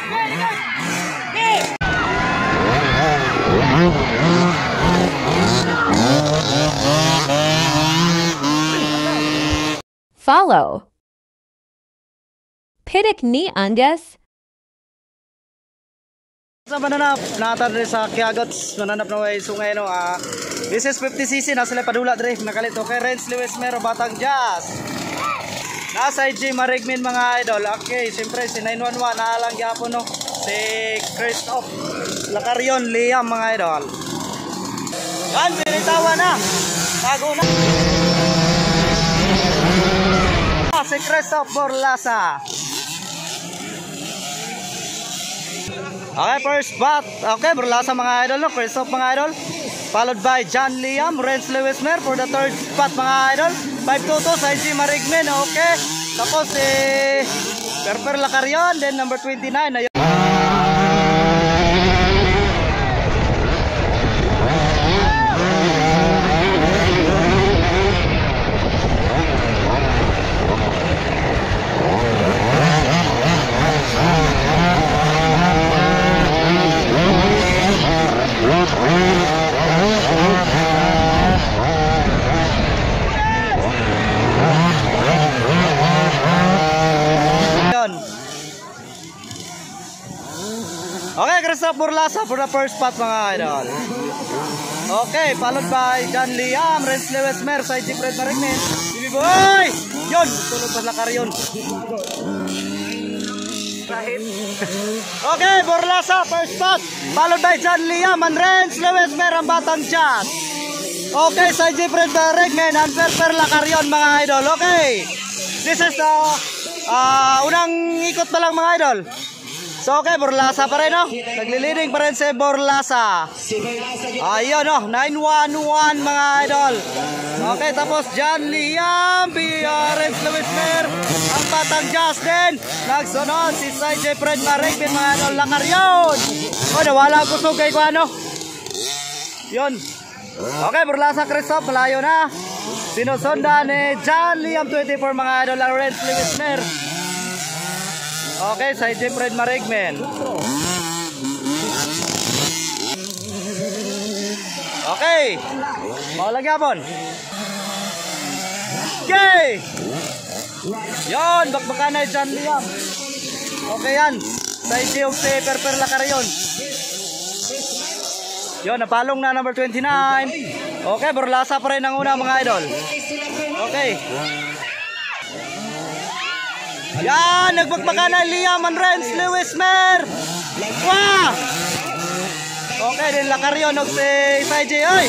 Follow. Pitik ni Andes. Sa mananap, naatan rin sa Kiagots, mananap na way sungay no. This is 50cc, nasa sila padula dre, nakalito kay Renz Lewis Mero, Batang Jazz. Nasa IG Marigmin mga idol. Okay, siyempre si 911 naalang gyapon no. Si Christoph Lacarrion Liam mga idol. Yan, binitawan na. Bago na. Si Christoph Borlasa. Okay, first spot. Okay, Borlasa mga idol no. Christoph mga idol. Followed by John Liam, Renz Lewis Mer for the third spot mga idol. 522 sa IG Marigmin. Okay. Tapos Perper Lacarrion. Then number 29 na yun. Okay, Christoph Borlasa for the first spot mga idol. Okay, followed by John Liam, Renz Lewis Mer, sa IG Fred Marigmin. Bibi boy! Yun! Tulog pa Lacarrion. Okay, Borlasa, first spot. Followed by John Liam and Renz Lewis Mer, ang Batang Jazz. Okay, sa IG Fred Marigmin and Perper Lacarrion mga idol. Okay, this is the unang ikot pa lang mga idol. So okay, Borlasa pa rin no. Nagli-leading pa rin si Borlasa. Ayun no, 911 mga idol. Okay, tapos John Liam, Renz Lewis Mer, ang Batang Jazz din. Nagsunod si CJ Fred Marigmin mga idol, Lacarrion. O, nawala ko so kay ko ano. Yun. Okay, Borlasa Christoph, malayo na. Sinusundan ni John Liam 24 mga idol, Renz Lewis Mer. Okay, sa IG Fred Marigmin. Okay. Mau lagi apon. Okay. Yon, bakbakan na John Liam. Okay yan. Sa IG of Perper Lacarrion. Yon, napalong na number 29. Okay, Borlasa pa rin ang una mga idol. Okay. Yan, nagbagbaga na Liam and Renz Lewis Mer. Wah! Okay, din Lacarrion og si CJ oy.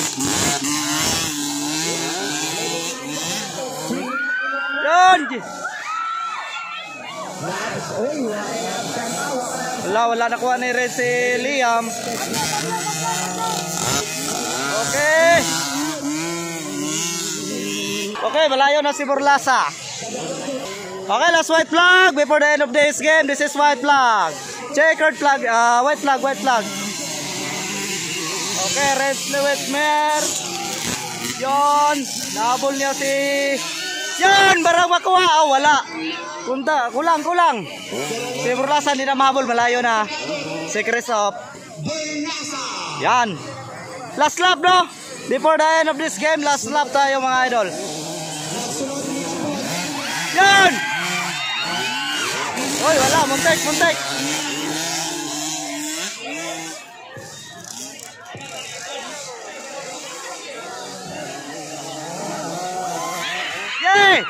Yan. Wala nakuha ni Renz si Liam. Okay. Okay, malayo na si Borlasa. Okay, last white flag before the end of this game. This is white flag. Checkered flag, white flag. Okay, Renz Lewis Mer. Yon, nahabol niya si... Yon, barang makuha. Oh, wala. Punta, kulang. Si Borlasa hindi na mahabol, malayo na. Si Christoph. Yan. Last lap, no? Before the end of this game, last lap tayo mga idol. Yan! Oy, wala, muntik. Yay!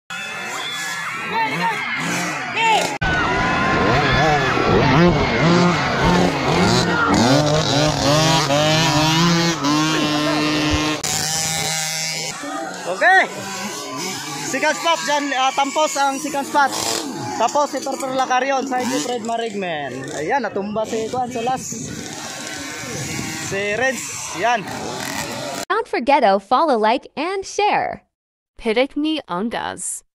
Okay. Second spot dyan, tampos ang second spot. Tapos si Perper Lacarrion sa IG Fred Marigmin. Ayan, natumba si Juan sa last. Si Renz, yan. Don't forget to follow, like, and share. Pitik ni Andes.